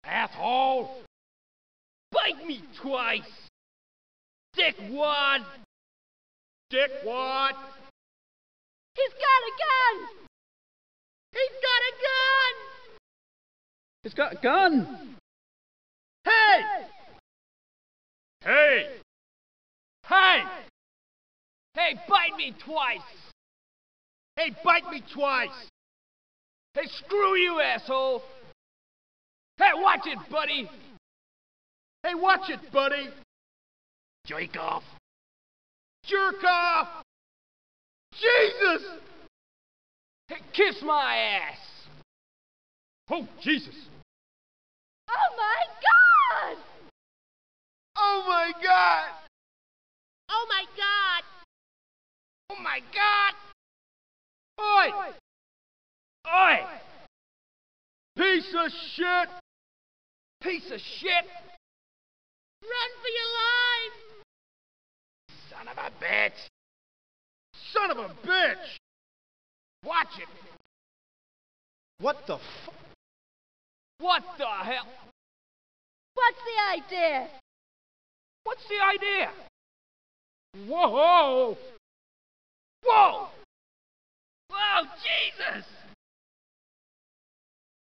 asshole! Bite me twice! Dickwad! Dickwad! He's got a gun! He's got a gun! He's got a gun! Hey! Hey! Hey! Hey, bite me twice! Hey, bite me twice! Hey, screw you, asshole! Hey, watch it, buddy! Hey, watch it, buddy! Jerk off! Jerk off! Jesus! Hey, kiss my ass! Oh, Jesus! Oh my God! Oh my God! Oh my God! Oh my God! Oi! Oi! Piece of shit! Piece of shit! Run for your life! Son of a bitch! Son of a bitch! Watch it! What the f... What the hell? What's the idea? What's the idea? Whoa! Whoa!